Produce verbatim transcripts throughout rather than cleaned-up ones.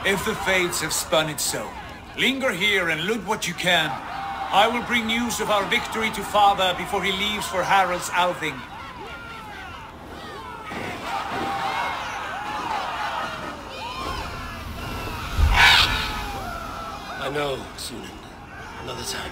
If the fates have spun it so, linger here and loot what you can. I will bring news of our victory to Father before he leaves for Harald's Althing. I know, Sunan. Another time.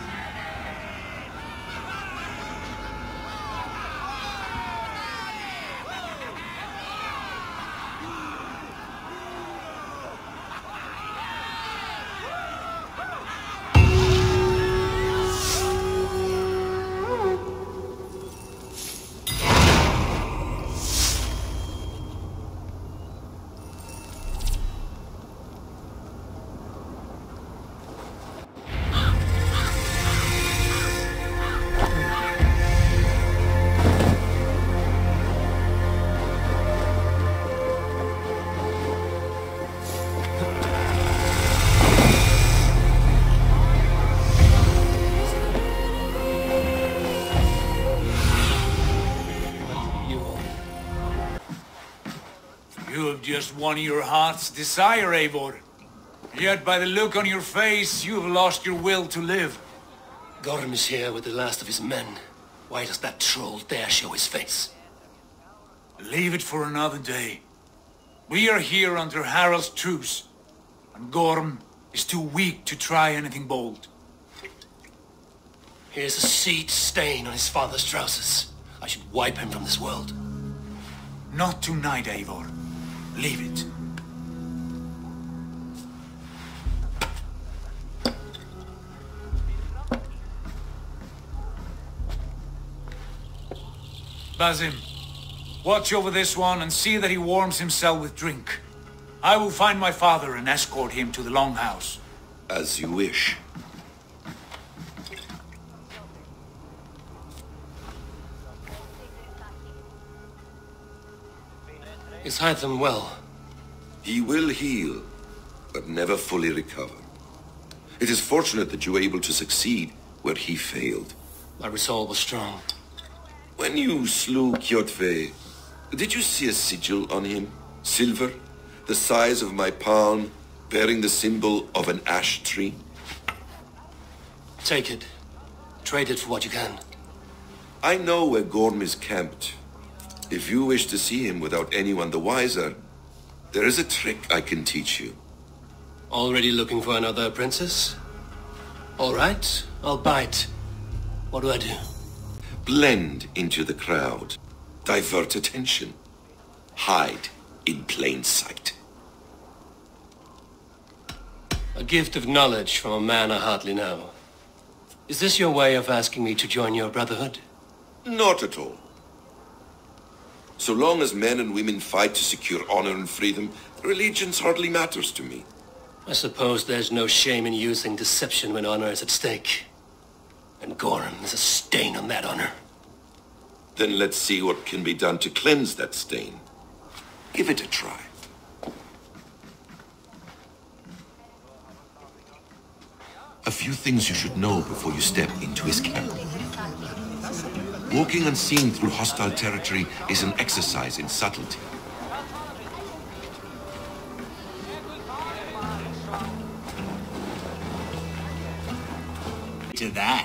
You have just won your heart's desire, Eivor. Yet by the look on your face, you have lost your will to live. Gorm is here with the last of his men. Why does that troll dare show his face? Leave it for another day. We are here under Harald's truce, and Gorm is too weak to try anything bold. Here's a seed stain on his father's trousers. I should wipe him from this world. Not tonight, Eivor. Leave it. Basim, watch over this one and see that he warms himself with drink. I will find my father and escort him to the Longhouse. As you wish. Is Hytham well? He will heal, but never fully recover. It is fortunate that you were able to succeed where he failed. My resolve was strong. When you slew Kjotve, did you see a sigil on him? Silver, the size of my palm, bearing the symbol of an ash tree? Take it. Trade it for what you can. I know where Gorm is camped. If you wish to see him without anyone the wiser, there is a trick I can teach you. Already looking for another princess? All right, I'll bite. What do I do? Blend into the crowd. Divert attention. Hide in plain sight. A gift of knowledge from a man I hardly know. Is this your way of asking me to join your brotherhood? Not at all. So long as men and women fight to secure honor and freedom, allegiance hardly matters to me. I suppose there's no shame in using deception when honor is at stake. And Gorm is a stain on that honor. Then let's see what can be done to cleanse that stain. Give it a try. A few things you should know before you step into his camp. Walking unseen through hostile territory is an exercise in subtlety. To that.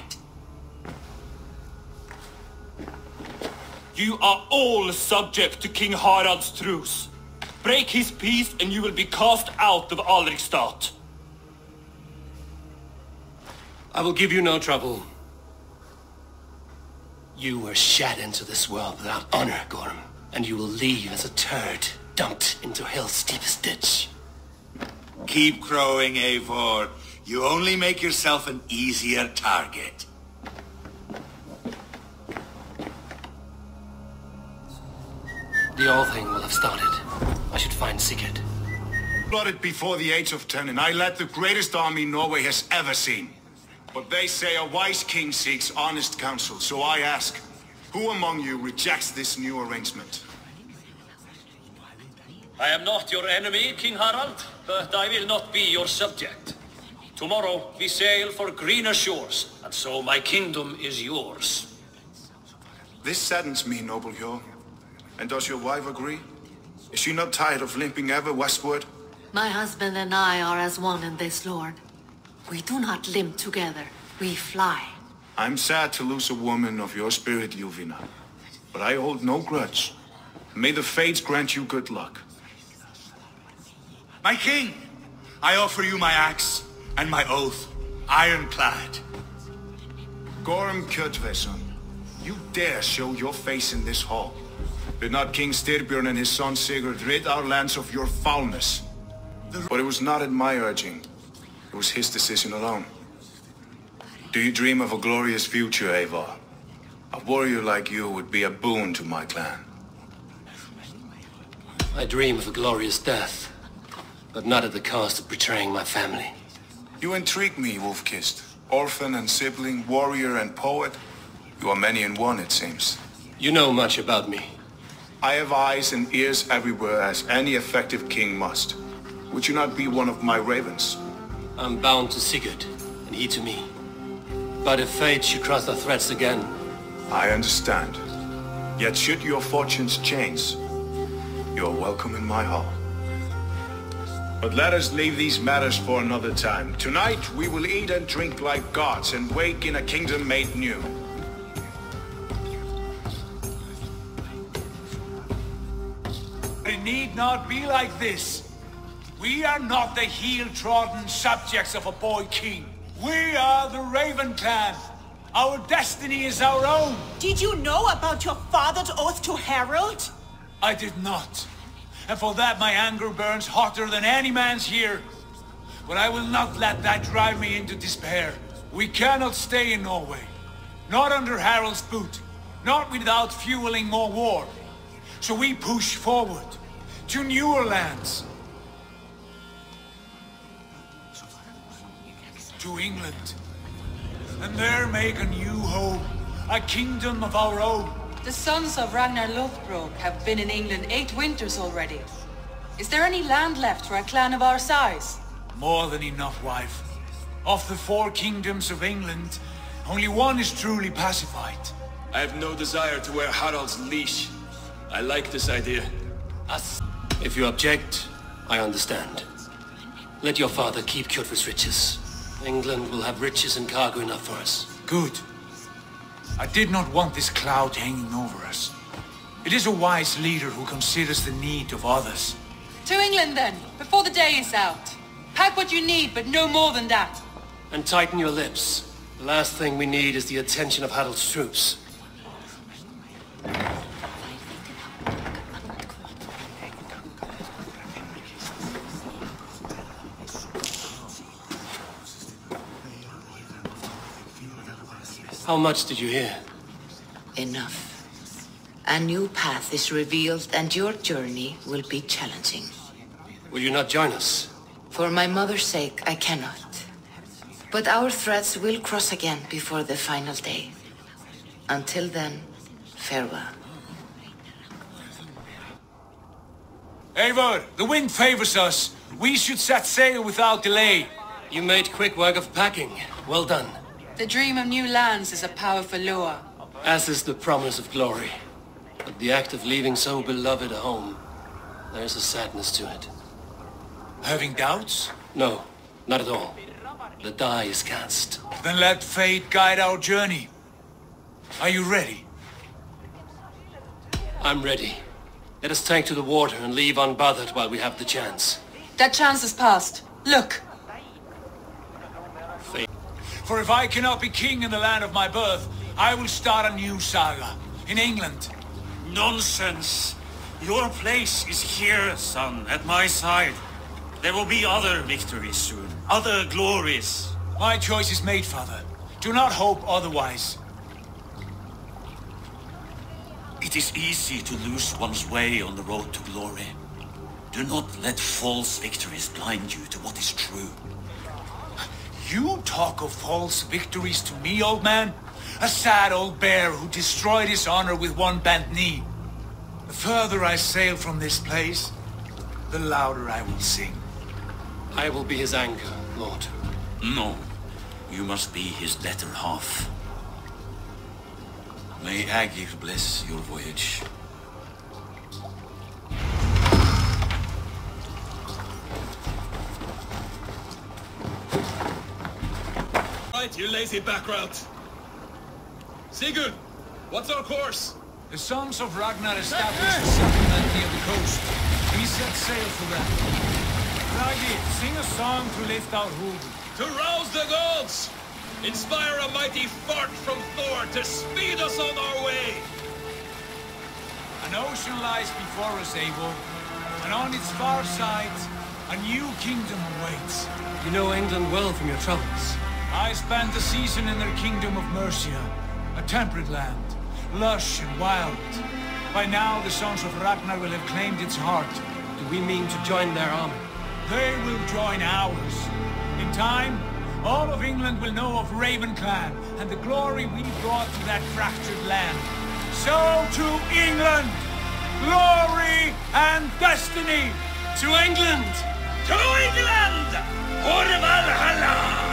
You are all subject to King Harald's truce. Break his peace and you will be cast out of Alrikstad. I will give you no trouble. You were shat into this world without honor, Gorm, and you will leave as a turd dumped into hell's deepest ditch. Keep crowing, Eivor. You only make yourself an easier target. The Althing will have started. I should find Sigurd. Blooded before the age of ten, and I led the greatest army Norway has ever seen. But they say a wise king seeks honest counsel, so I ask, who among you rejects this new arrangement? I am not your enemy, King Harald, but I will not be your subject. Tomorrow we sail for greener shores, and so my kingdom is yours. This saddens me, noble Hjor. And does your wife agree? Is she not tired of limping ever westward? My husband and I are as one in this, Lord. We do not limp together. We fly. I'm sad to lose a woman of your spirit, Yuvina. But I hold no grudge. May the fates grant you good luck. My king, I offer you my axe and my oath, ironclad. Gorm Kjotveson, you dare show your face in this hall. Did not King Styrbjörn and his son Sigurd rid our lands of your foulness? But it was not at my urging. It was his decision alone. Do you dream of a glorious future, Eivor? A warrior like you would be a boon to my clan. I dream of a glorious death, but not at the cost of betraying my family. You intrigue me, Wolf-Kissed. Orphan and sibling, warrior and poet. You are many in one, it seems. You know much about me. I have eyes and ears everywhere, as any effective king must. Would you not be one of my ravens? I'm bound to Sigurd, and he to me. But if fate should cross our threads again... I understand. Yet should your fortunes change, you are welcome in my hall. But let us leave these matters for another time. Tonight we will eat and drink like gods and wake in a kingdom made new. It need not be like this. We are not the heel-trodden subjects of a boy king. We are the Raven Clan. Our destiny is our own. Did you know about your father's oath to Harald? I did not. And for that my anger burns hotter than any man's here. But I will not let that drive me into despair. We cannot stay in Norway. Not under Harald's boot. Not without fueling more war. So we push forward to newer lands. To England. And there make a new home. A kingdom of our own. The sons of Ragnar Lothbrok have been in England eight winters already. Is there any land left for a clan of our size? More than enough, wife. Of the four kingdoms of England, only one is truly pacified. I have no desire to wear Harald's leash. I like this idea. Us. If you object, I understand. Let your father keep Kjotve's riches. England will have riches and cargo enough for us. Good. I did not want this cloud hanging over us. It is a wise leader who considers the need of others. To England then, before the day is out. Pack what you need, but no more than that. And tighten your lips. The last thing we need is the attention of Harald's troops. How much did you hear? Enough. A new path is revealed and your journey will be challenging. Will you not join us? For my mother's sake, I cannot. But our threads will cross again before the final day. Until then, farewell. Eivor, the wind favors us. We should set sail without delay. You made quick work of packing. Well done. The dream of new lands is a powerful lure. As is the promise of glory. But the act of leaving so beloved a home, there's a sadness to it. Having doubts? No, not at all. The die is cast. Then let fate guide our journey. Are you ready? I'm ready. Let us take to the water and leave unbothered while we have the chance. That chance is past. Look! Fate. For if I cannot be king in the land of my birth, I will start a new saga. In England. Nonsense! Your place is here, son, at my side. There will be other victories soon. Other glories. My choice is made, father. Do not hope otherwise. It is easy to lose one's way on the road to glory. Do not let false victories blind you to what is true. You talk of false victories to me, old man? A sad old bear who destroyed his honor with one bent knee. The further I sail from this place, the louder I will sing. I will be his anchor, Lord. No. You must be his better half. May Agir bless your voyage. right, you lazy backrout. Sigurd, what's our course? The sons of Ragnar established a settlement near the coast. We set sail for them. Ragi, sing a song to lift our hood. To rouse the gods! Inspire a mighty fart from Thor to speed us on our way! An ocean lies before us, Eivor, and on its far side, a new kingdom awaits. You know England well from your travels. I spent a season in their kingdom of Mercia, a temperate land, lush and wild. By now, the sons of Ragnar will have claimed its heart. Do we mean to join their army? They will join ours. In time, all of England will know of Raven Clan and the glory we brought to that fractured land. So to England, glory and destiny! To England! To England! For Valhalla!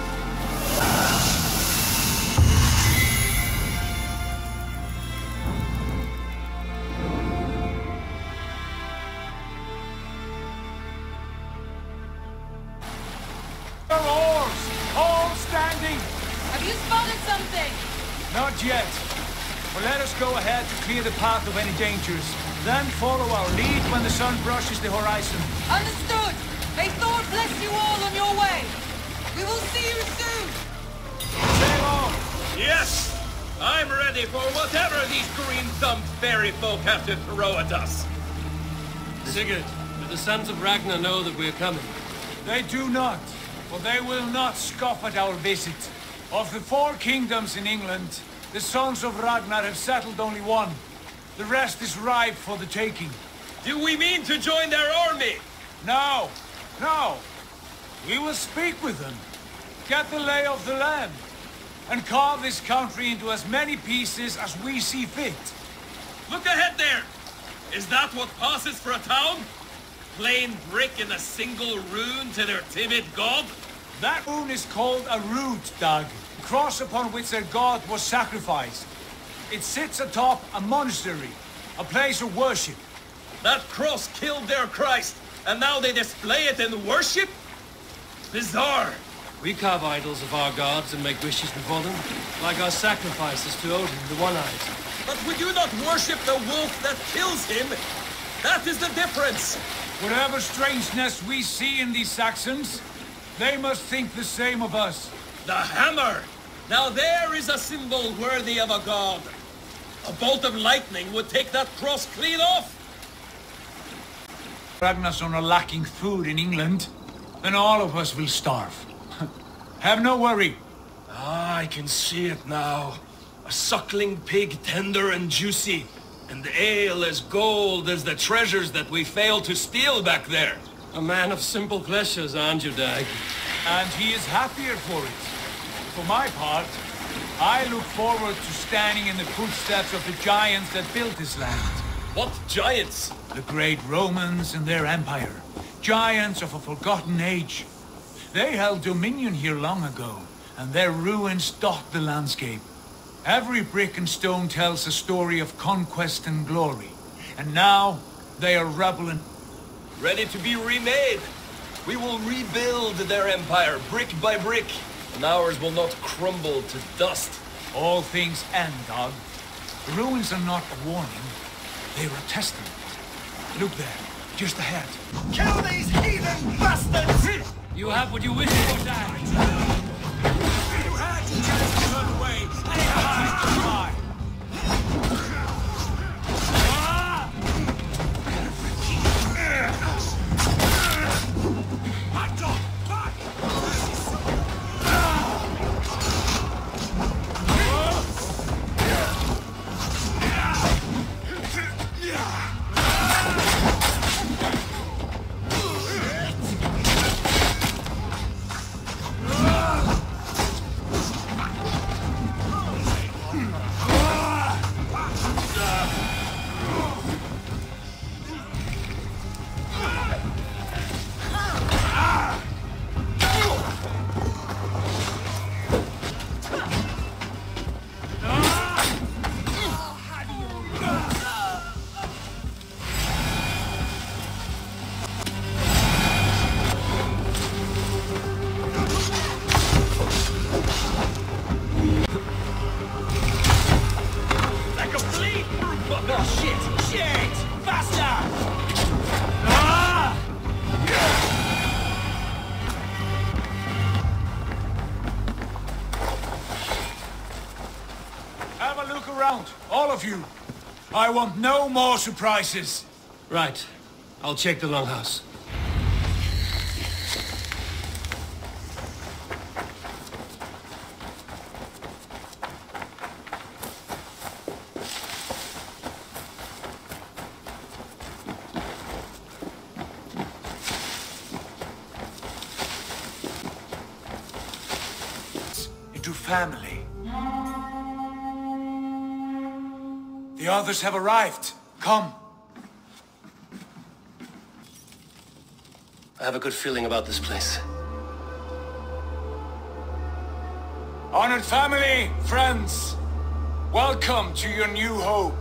Oars! All standing! Have you spotted something? Not yet. But let us go ahead to clear the path of any dangers. Then follow our lead when the sun brushes the horizon. Understood! May Thor bless you all on your way! We will see you soon! Sail on! Yes! I'm ready for whatever these green-thumbed fairy folk have to throw at us. Sigurd, do the sons of Ragnar know that we're coming? They do not. For they will not scoff at our visit. Of the four kingdoms in England, the sons of Ragnar have settled only one. The rest is ripe for the taking. Do we mean to join their army? No, no. We will speak with them, get the lay of the land, and carve this country into as many pieces as we see fit. Look ahead there! Is that what passes for a town? Plain brick in a single rune to their timid god? That rune is called a rood, Dag. The cross upon which their god was sacrificed. It sits atop a monastery, a place of worship. That cross killed their Christ, and now they display it in worship? Bizarre. We carve idols of our gods and make wishes before them, like our sacrifices to Odin, the One-Eyed. But we do not worship the wolf that kills him. That is the difference. Whatever strangeness we see in these Saxons, they must think the same of us. The hammer! Now there is a symbol worthy of a god. A bolt of lightning would take that cross clean off. Ragnarsson are lacking food in England, then all of us will starve. Have no worry. Ah, I can see it now. A suckling pig, tender and juicy. And ale as gold as the treasures that we failed to steal back there. A man of simple pleasures, aren't you, Dag? And he is happier for it. For my part, I look forward to standing in the footsteps of the giants that built this land. What giants? The great Romans and their empire. Giants of a forgotten age. They held dominion here long ago, and their ruins dot the landscape. Every brick and stone tells a story of conquest and glory. And now, they are rebel and... ready to be remade. We will rebuild their empire brick by brick, and ours will not crumble to dust. All things end, Dog. The ruins are not a warning. They are a testament. Look there, just ahead. Kill these heathen bastards! You have what you wish for, Dag. You had to just turn away. Bye. Shit! Faster! Ah! Have a look around, all of you. I want no more surprises. Right. I'll check the longhouse. Into family. The others have arrived. Come. I have a good feeling about this place. Honored family, friends, welcome to your new home.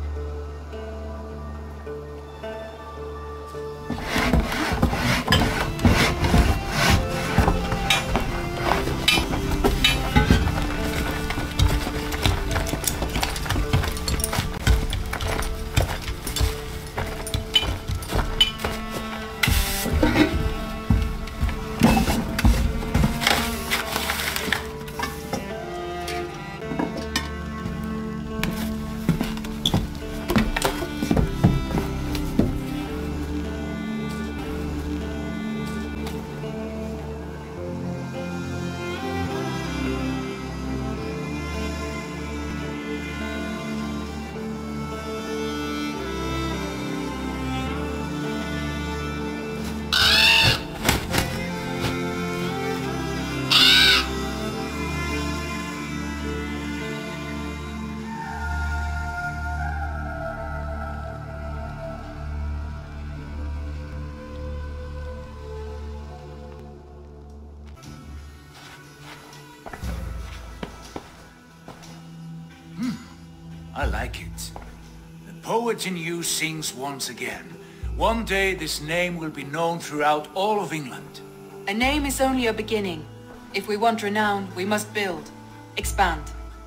I like it. The poet in you sings once again. One day this name will be known throughout all of England. A name is only a beginning. If we want renown, we must build. Expand.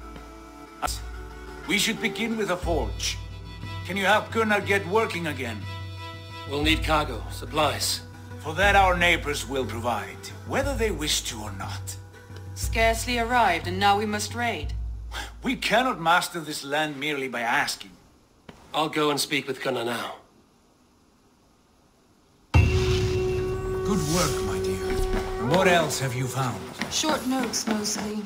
We should begin with a forge. Can you help Gunnar get working again? We'll need cargo, supplies. For that our neighbors will provide, whether they wish to or not. Scarcely arrived, and now we must raid. We cannot master this land merely by asking. I'll go and speak with Gunnar now. Good work, my dear. What else have you found? Short notes, mostly.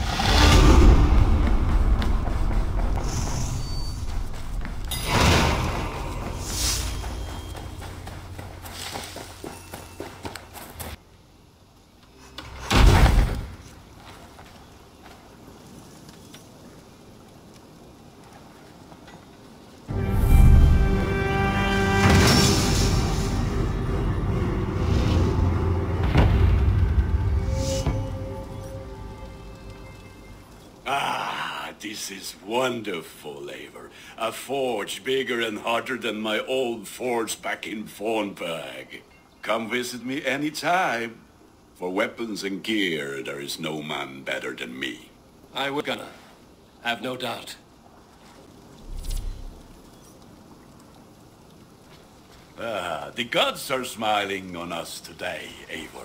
This is wonderful, Eivor. A forge bigger and harder than my old forge back in Fornburg. Come visit me any time. For weapons and gear, there is no man better than me. I will, Gunnar. Have no doubt. Ah, the gods are smiling on us today, Eivor.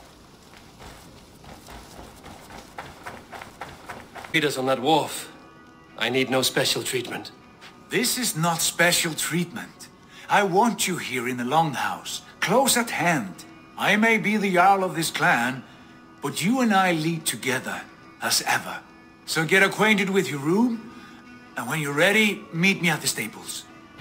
Meet us on that wharf. I need no special treatment. This is not special treatment. I want you here in the Longhouse, close at hand. I may be the Jarl of this clan, but you and I lead together, as ever. So get acquainted with your room, and when you're ready, meet me at the stables.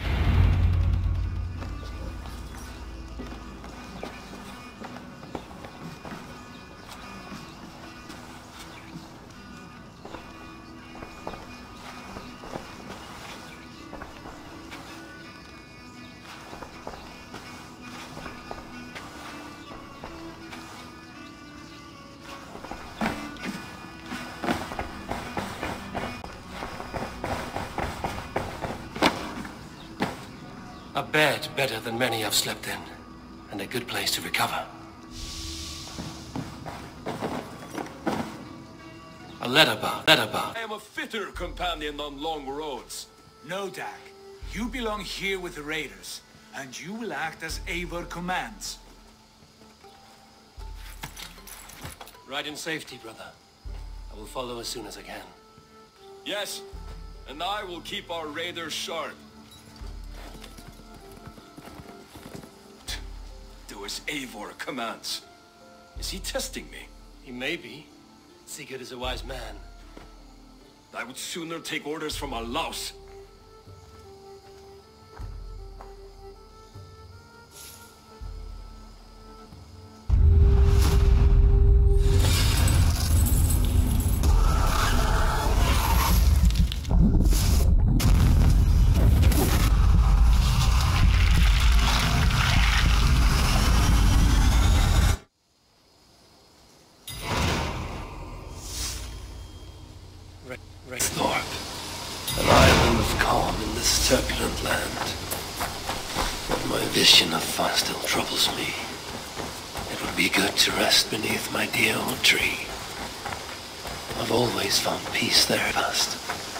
A bed better than many I've slept in, and a good place to recover. A letter bar, letter bar. I am a fitter companion on long roads. No, Dag. You belong here with the raiders, and you will act as Eivor commands. Ride in safety, brother. I will follow as soon as I can. Yes, and I will keep our raiders sharp. Do as Eivor commands. Is he testing me? He may be. Sigurd is a wise man. I would sooner take orders from a louse. Raithorpe, an island of calm in this turbulent land. But my vision of fun still troubles me. It would be good to rest beneath my dear old tree. I've always found peace there past.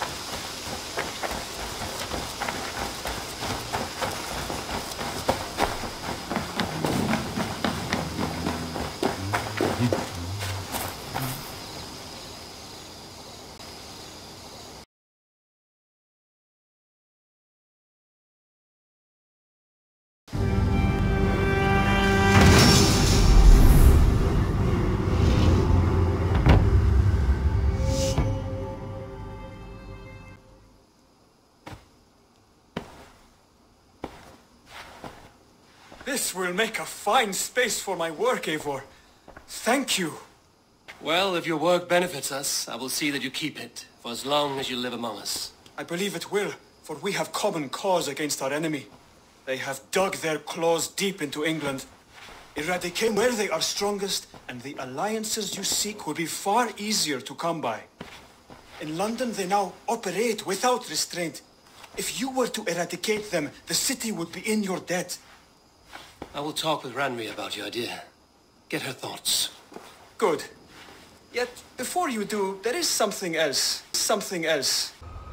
This will make a fine space for my work, Eivor. Thank you. Well, if your work benefits us, I will see that you keep it, for as long as you live among us. I believe it will, for we have common cause against our enemy. They have dug their claws deep into England. Eradicate where they are strongest, and the alliances you seek will be far easier to come by. In London, they now operate without restraint. If you were to eradicate them, the city would be in your debt. I will talk with Randvi about your idea. Get her thoughts. Good. Yet, before you do, there is something else. Something else.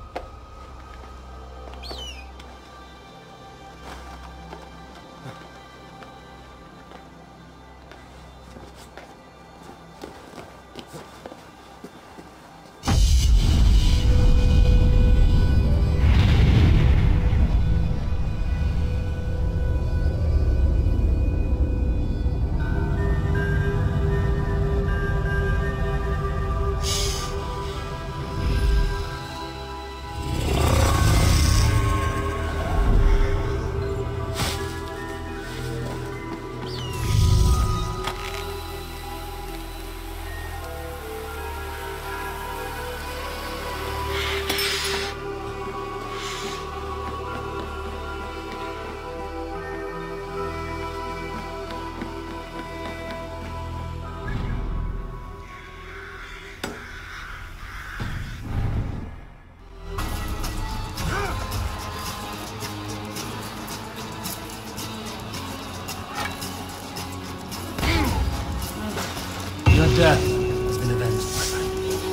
Death has been avenged, my friend.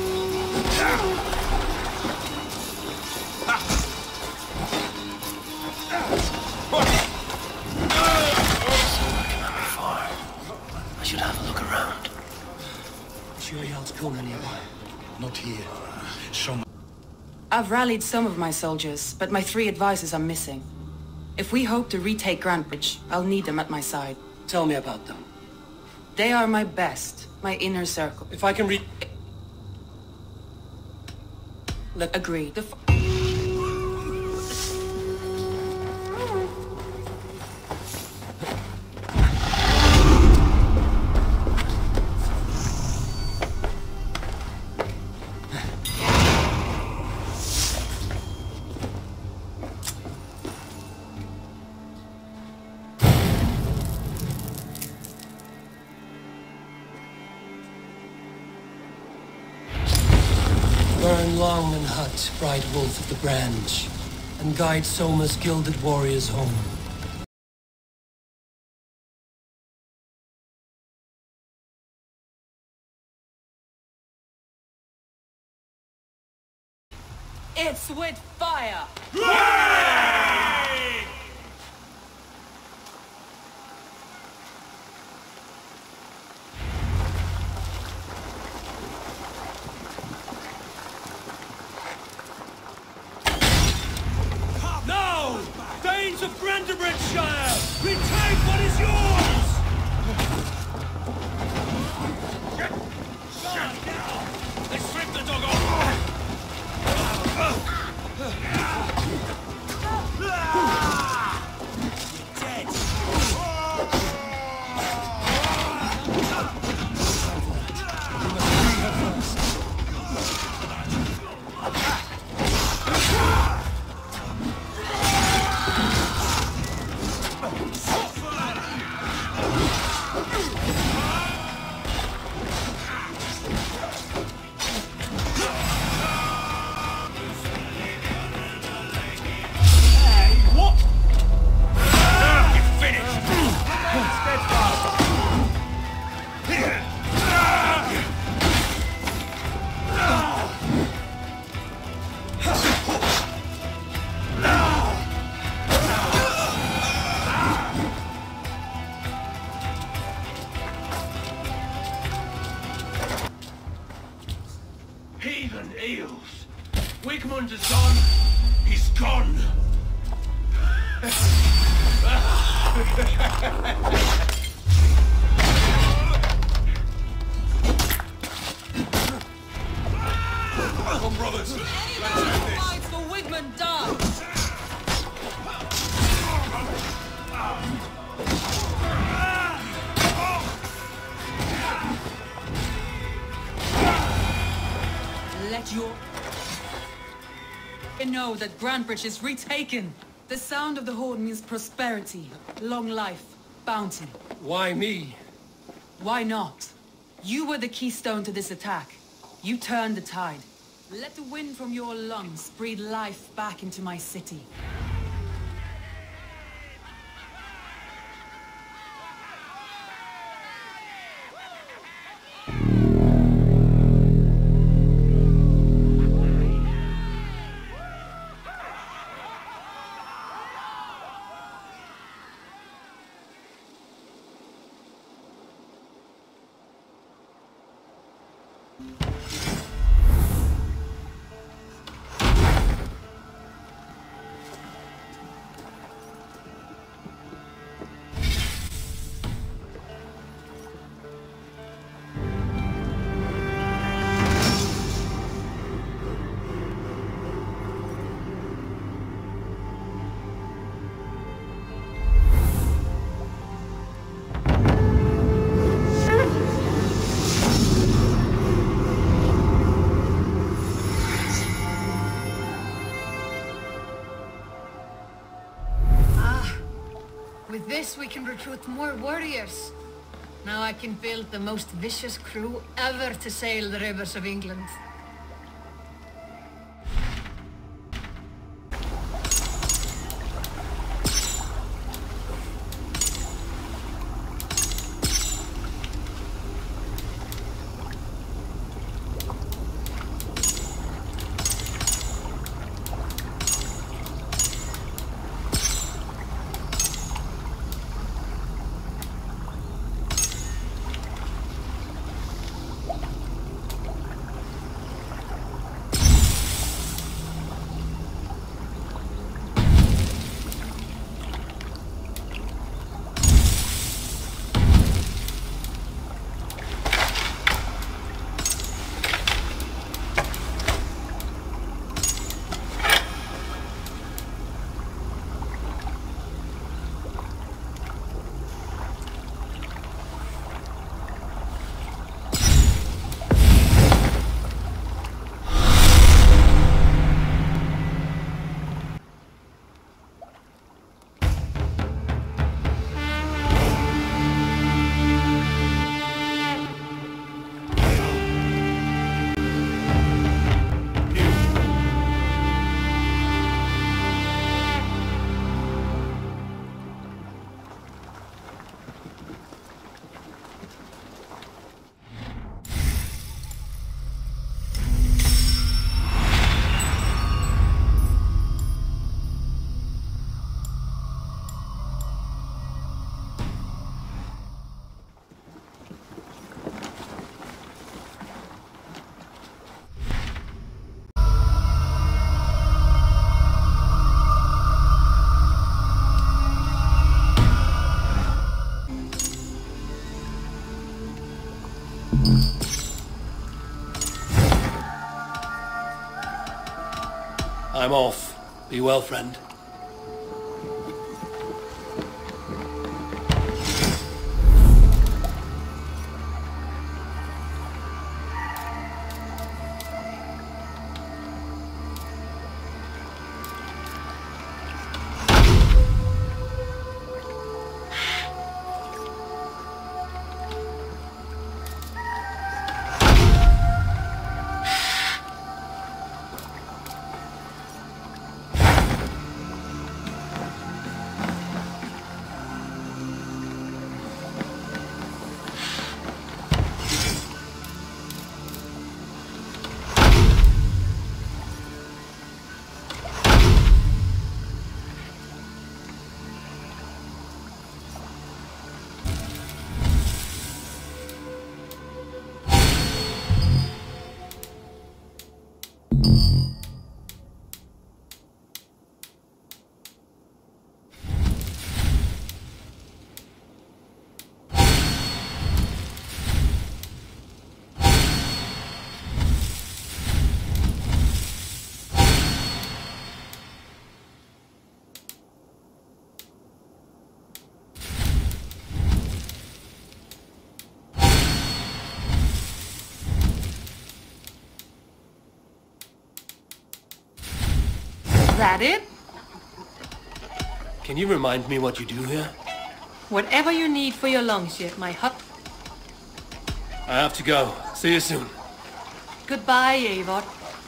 Commander Far. I should have a look around. Is Uriel's Kuna nearby? Not here. Show me. I've rallied some of my soldiers, but my three advisors are missing. If we hope to retake Grantebridge, I'll need them at my side. Tell me about them. They are my best. My inner circle. If I can read... Let agree. The f Burn Longman Hut, bright wolf of the branch, and guide Soma's gilded warriors home. It's with fire! Heathen eels! Wigmund is gone! He's gone! Come, brothers! Let's end this! Fight for Wigmund dies! Let your... know that Grantebridge is retaken. The sound of the horn means prosperity, long life, bounty. Why me? Why not? You were the keystone to this attack. You turned the tide. Let the wind from your lungs breathe life back into my city. With this, we can recruit more warriors. Now I can build the most vicious crew ever to sail the rivers of England. I'm off. Be well, friend. that it? Can you remind me what you do here? Whatever you need for your lungs here at my hut. I have to go. See you soon. Goodbye, Eivor.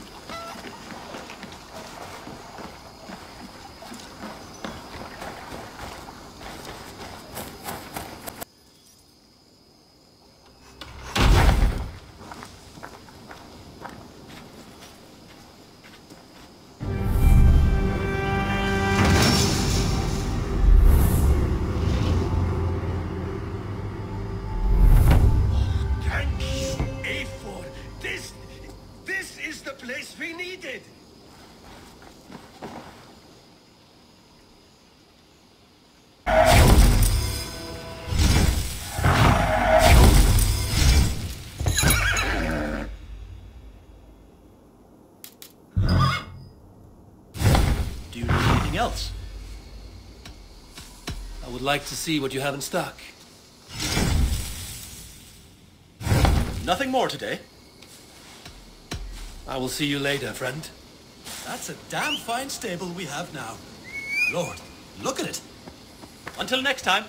Else. I would like to see what you have in stock. Nothing more today. I will see you later, friend. That's a damn fine stable we have now. Lord, look at it. Until next time.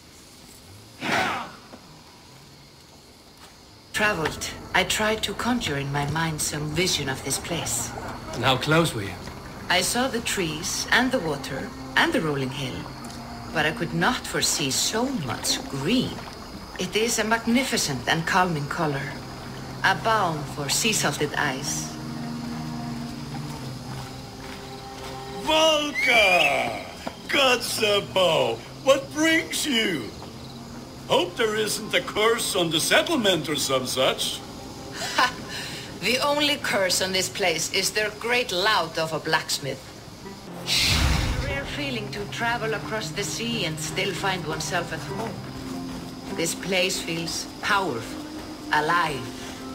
Traveled. I tried to conjure in my mind some vision of this place. And how close were you? I saw the trees and the water and the rolling hill, but I could not foresee so much green. It is a magnificent and calming color, a balm for sea-salted eyes. Volka! Kotzebue! What brings you? Hope there isn't a curse on the settlement or some such. Ha! The only curse on this place is their great lout of a blacksmith. A rare feeling to travel across the sea and still find oneself at home. This place feels powerful, alive.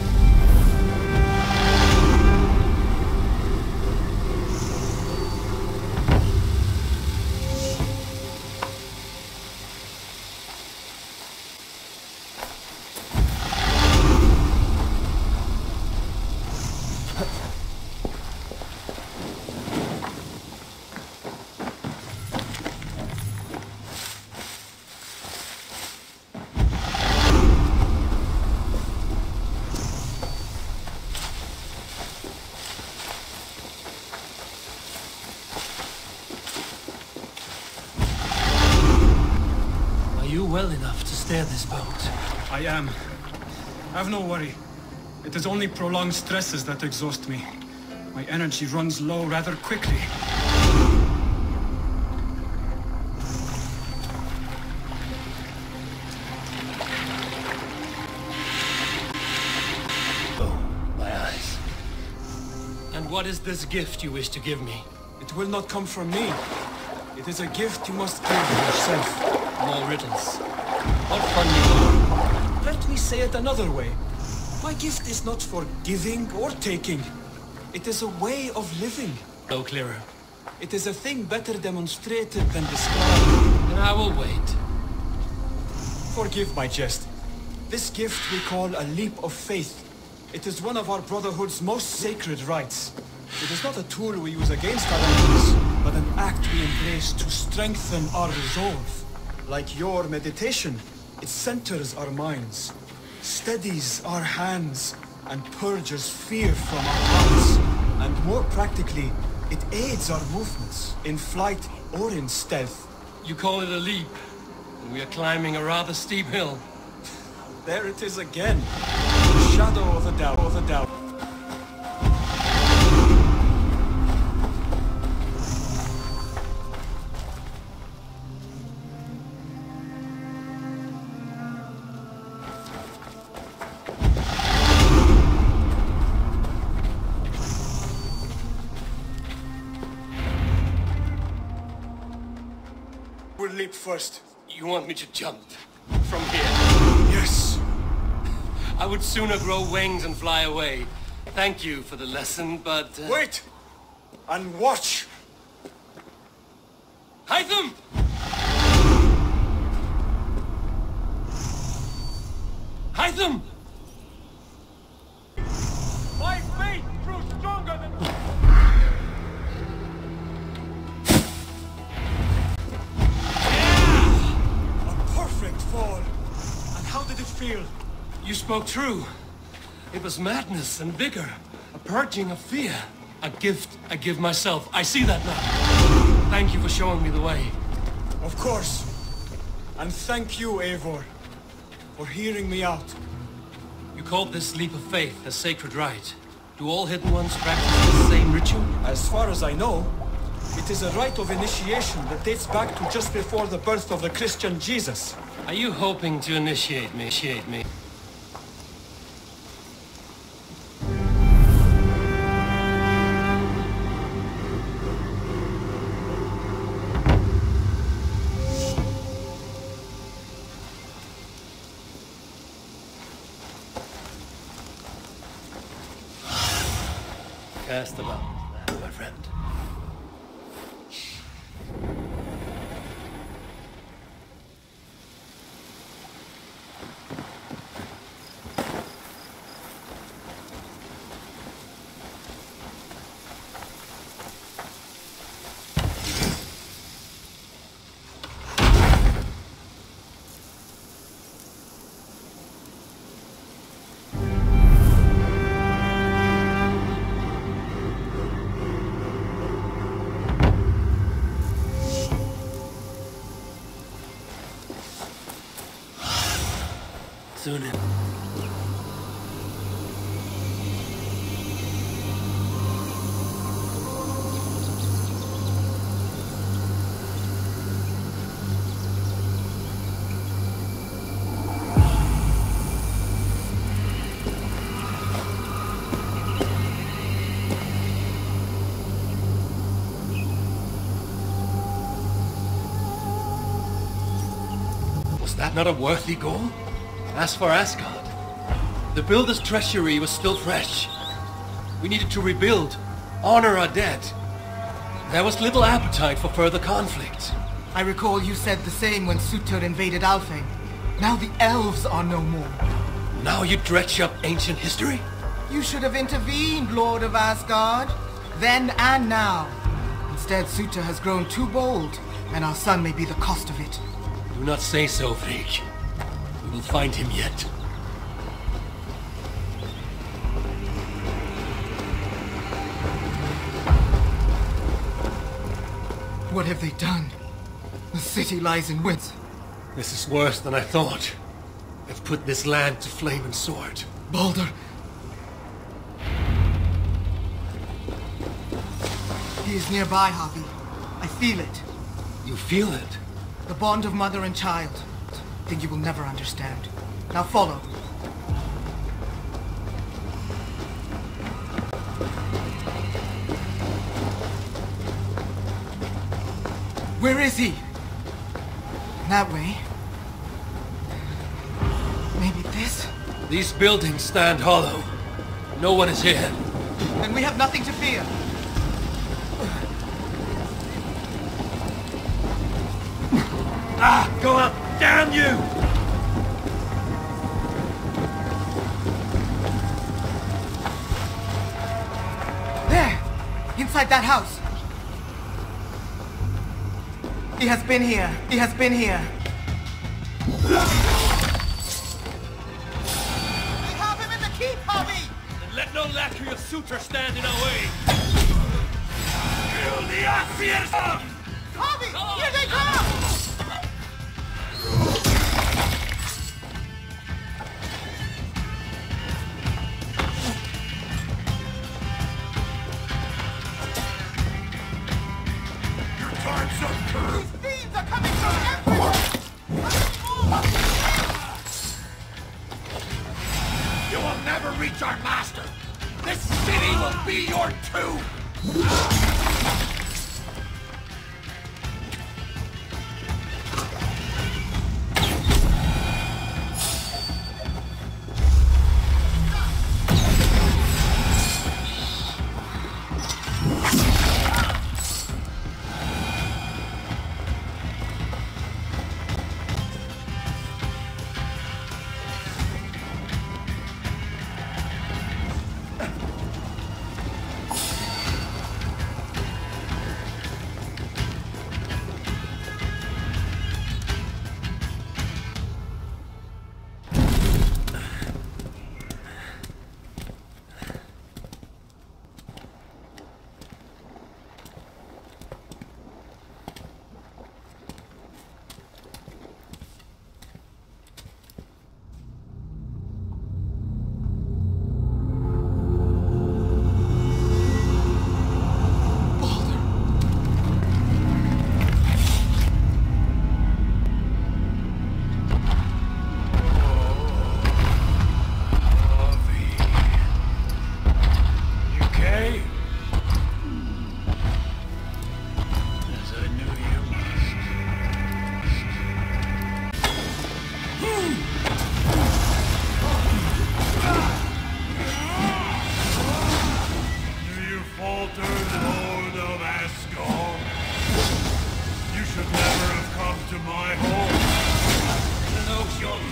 Well enough to steer this boat. I am. Have no worry. It is only prolonged stresses that exhaust me. My energy runs low rather quickly. Oh, my eyes. And what is this gift you wish to give me? It will not come from me. It is a gift you must give yourself. More riddles. What fun you are. Let me say it another way. My gift is not for giving or taking. It is a way of living. No clearer. It is a thing better demonstrated than described. Then I will wait. Forgive my jest. This gift we call a leap of faith. It is one of our Brotherhood's most sacred rites. It is not a tool we use against our enemies, but an act we embrace to strengthen our resolve. Like your meditation, it centers our minds, steadies our hands, and purges fear from our hearts. And more practically, it aids our movements, in flight or in stealth. You call it a leap, and we are climbing a rather steep hill. There it is again. The shadow of a doubt, of a doubt. We'll leap first. You want me to jump? From here? Yes. I would sooner grow wings and fly away. Thank you for the lesson, but... Uh... Wait! And watch! Hytham! Hytham! My faith grew stronger than... feel? You spoke true. It was madness and vigor. A purging of fear. A gift I give myself. I see that now. Thank you for showing me the way. Of course. And thank you, Eivor, for hearing me out. You called this leap of faith a sacred rite. Do all Hidden Ones practice the same ritual? As far as I know, it is a rite of initiation that dates back to just before the birth of the Christian Jesus. Are you hoping to initiate me? Initiate me? Cast about, my friend. Sunan. Was that not a worthy goal? As for Asgard, the Builder's treasury was still fresh. We needed to rebuild, honor our dead. There was little appetite for further conflict. I recall you said the same when Surtur invaded Alfheim. Now the elves are no more. Now you dredge up ancient history? You should have intervened, Lord of Asgard. Then and now. Instead, Surtur has grown too bold, and our son may be the cost of it. Do not say so, Frigg. We will find him yet. What have they done? The city lies in ruins. This is worse than I thought. They've put this land to flame and sword. Baldur! He is nearby, Havi. I feel it. You feel it? The bond of mother and child. Thing you will never understand. Now follow. Where is he? That way. Maybe this? These buildings stand hollow. No one is here. Then we have nothing to fear. Ah! Go up! Damn you! There! Inside that house! He has been here. He has been here. We have him in the keep, Havi! Then let no lackey of Surtur stand in our way! Kill the Asir! Havi! Here they come! Reach our master! This city will be your tomb!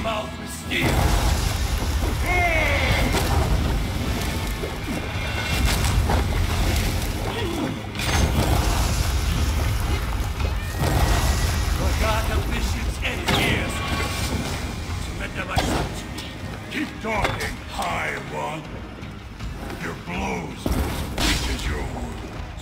mouth with steel. Rogata Bishop's end ears. Surrender my son to me. Keep talking, High One. Your blows are as weak as your wounds.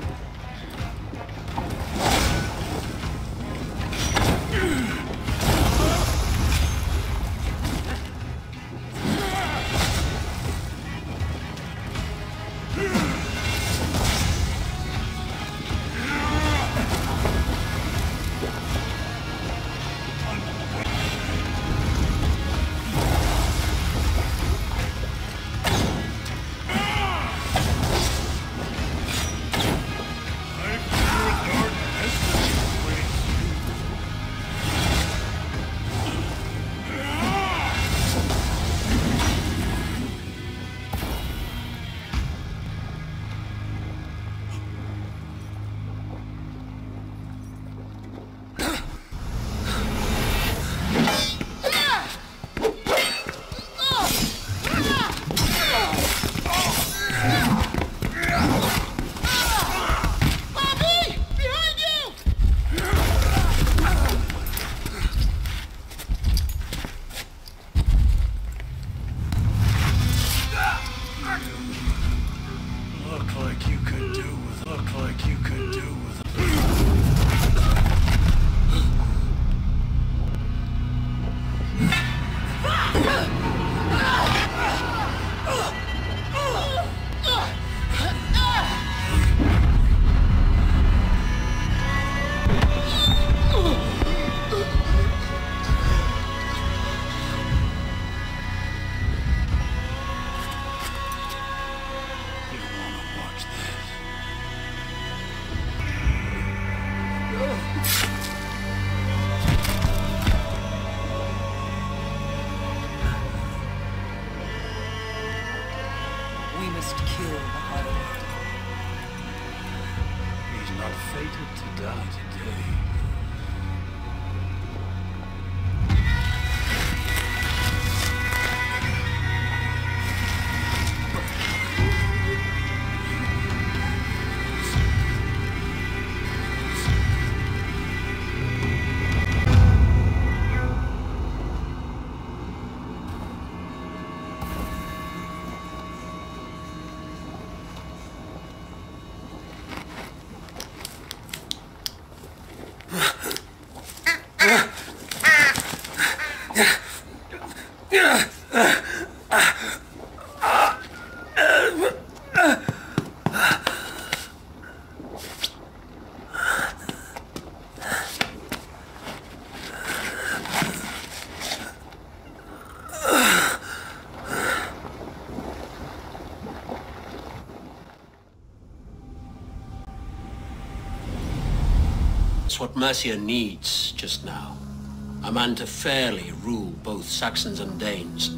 What Mercia needs just now. A man to fairly rule both Saxons and Danes.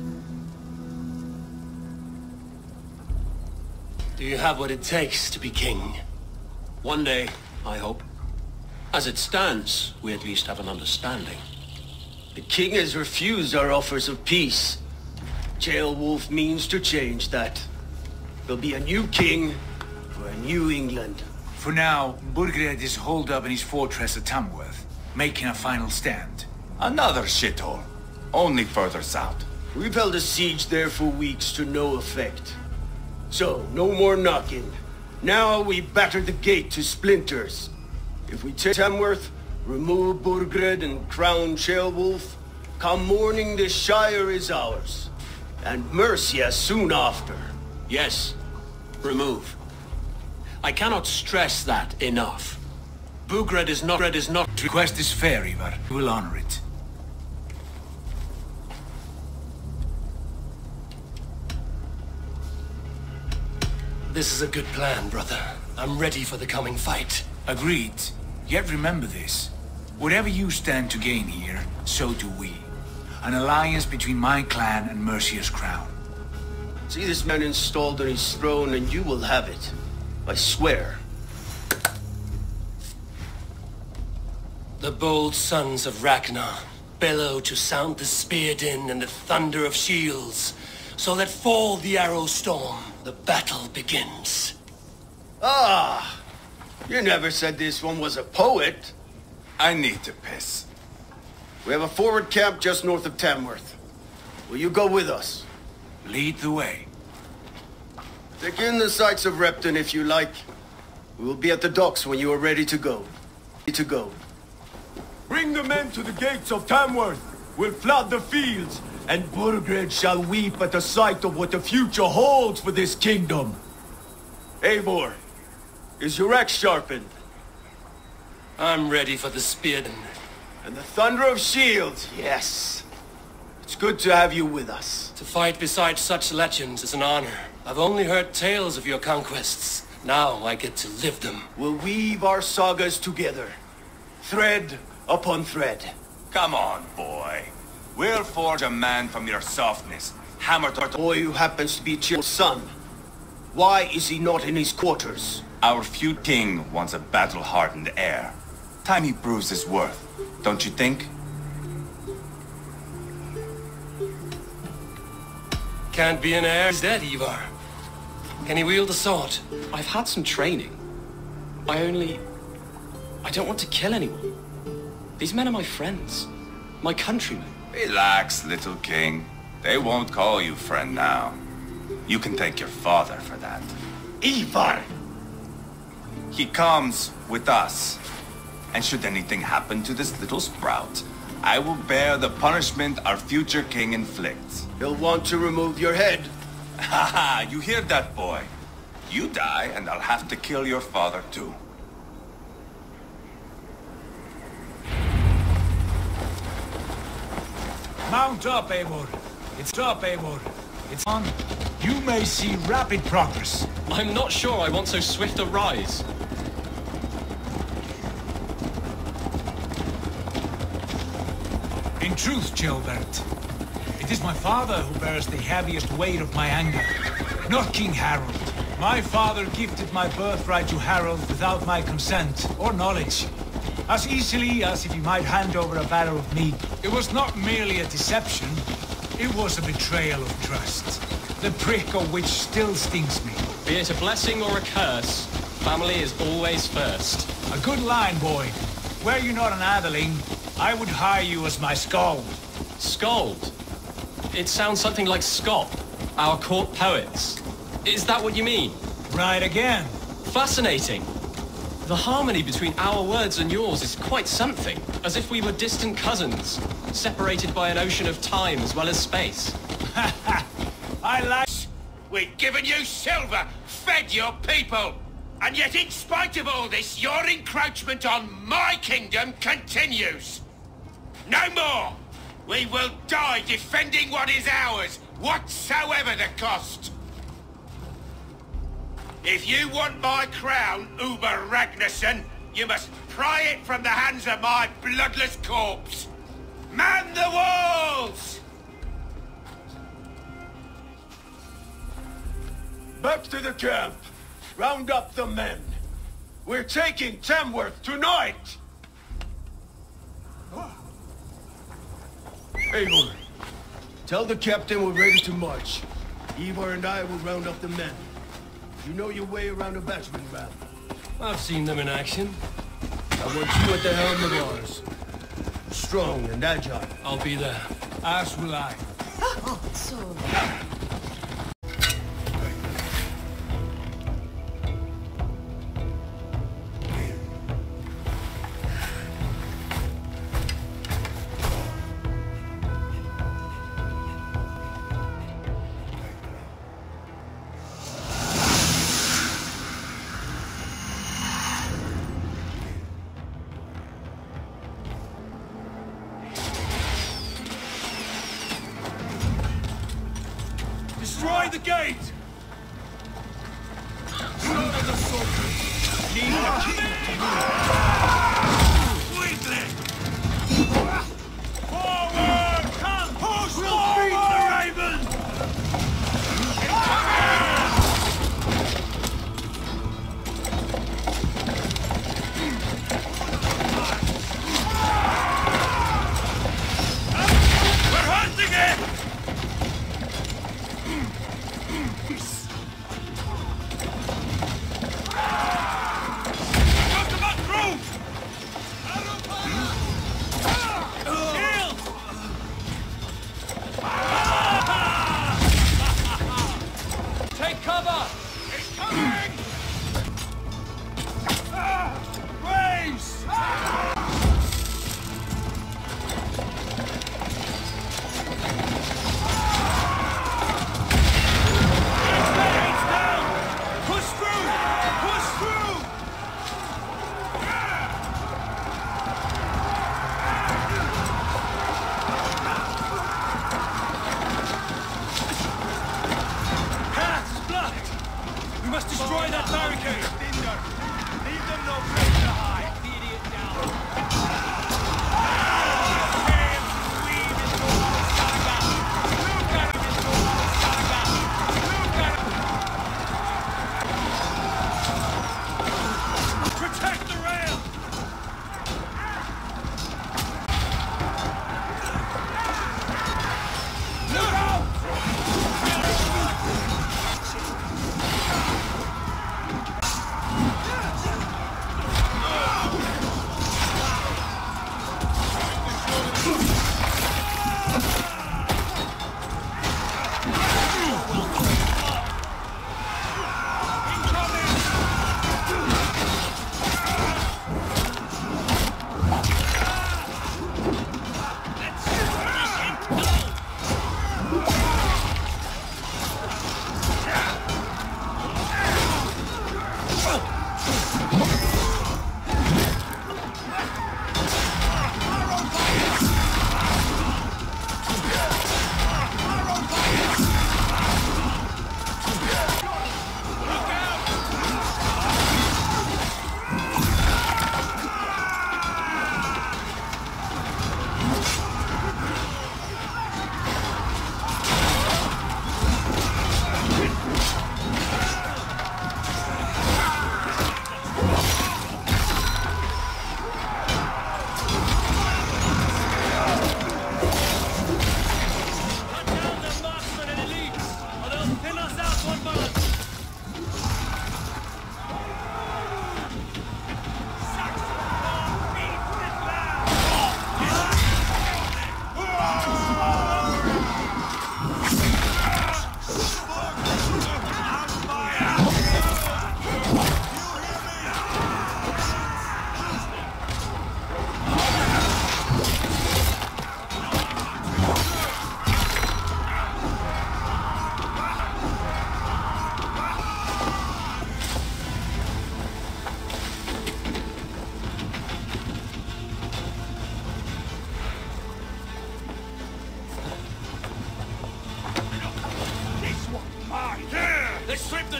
Do you have what it takes to be king? One day, I hope. As it stands, we at least have an understanding. The king has refused our offers of peace. Ceolwulf means to change that. There'll be a new king for a new England. For now, Burgred is holed up in his fortress at Tamworth, making a final stand. Another shithole. Only further south. We've held a siege there for weeks to no effect. So, no more knocking. Now we batter the gate to splinters. If we take Tamworth, remove Burgred and crown Ceolwulf, come morning the Shire is ours. And Mercia soon after. Yes, remove. I cannot stress that enough. Burgred is not... Burgred is not... The request is fair, Ivar. We will honor it. This is a good plan, brother. I'm ready for the coming fight. Agreed. Yet remember this. Whatever you stand to gain here, so do we. An alliance between my clan and Mercia's crown. See this man installed on his throne and you will have it. I swear. The bold sons of Ragnar. bellow to sound the spear din and the thunder of shields. So let fall the arrow storm. The battle begins. Ah! You never said this one was a poet. I need to piss. We have a forward camp just north of Tamworth. Will you go with us? Lead the way. Take in the sights of Repton if you like. We will be at the docks when you are ready to go. Ready to go. Bring the men to the gates of Tamworth. We'll flood the fields, and Burgred shall weep at the sight of what the future holds for this kingdom. Eivor, is your axe sharpened? I'm ready for the spear din. And the thunder of shields, yes. It's good to have you with us. To fight beside such legends is an honor. I've only heard tales of your conquests. Now I get to live them. We'll weave our sagas together. Thread upon thread. Come on, boy. We'll forge a man from your softness. Hammer to... Boy who happens to be Chill's son. Why is he not in his quarters? Our feud king wants a battle-hardened heir. Time he proves his worth, don't you think? Can't be an heir. He's dead, Ivar. Can he wield a sword? I've had some training. I only... I don't want to kill anyone. These men are my friends. My countrymen. Relax, little king. They won't call you friend now. You can thank your father for that. Ivar! He comes with us. And should anything happen to this little sprout, I will bear the punishment our future king inflicts. He'll want to remove your head. Ha ha, you hear that, boy? You die, and I'll have to kill your father, too. Mount up, Eivor. It's up, Eivor. It's on. You may see rapid progress. I'm not sure I want so swift a rise. In truth, Chilbert, it is my father who bears the heaviest weight of my anger, not King Harold. My father gifted my birthright to Harold without my consent or knowledge, as easily as if he might hand over a barrel of meat. It was not merely a deception, it was a betrayal of trust, the prick of which still stings me. Be it a blessing or a curse, family is always first. A good line, boy. Were you not an atheling, I would hire you as my skald. Skald? It sounds something like Scott, our court poets. Is that what you mean? Right again. Fascinating. The harmony between our words and yours is quite something. As if we were distant cousins, separated by an ocean of time as well as space. I like... We've given you silver, fed your people. And yet in spite of all this, your encroachment on my kingdom continues. No more! We will die defending what is ours, whatsoever the cost. If you want my crown, Uber Ragnarsson, you must pry it from the hands of my bloodless corpse. Man the walls! Back to the camp. Round up the men. We're taking Tamworth tonight! Eivor, tell the captain we're ready to march. Ivar and I will round up the men. You know your way around a battering ram. I've seen them in action. I want you at the helm of ours. Strong and agile. I'll be there. As will I. Oh, so... Destroy the gate! Slaughter the soldiers! Lead the king! Quickly! Forward! Come! Push we'll feed the raven!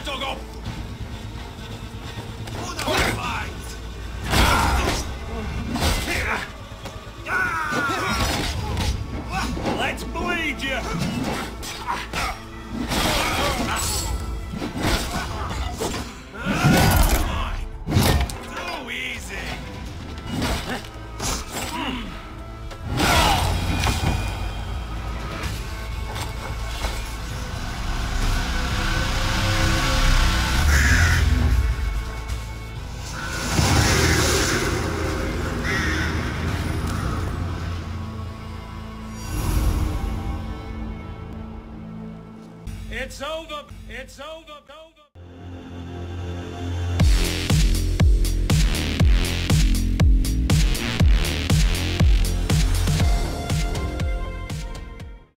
little go! Let's bleed you! Go easy! It's over! It's over!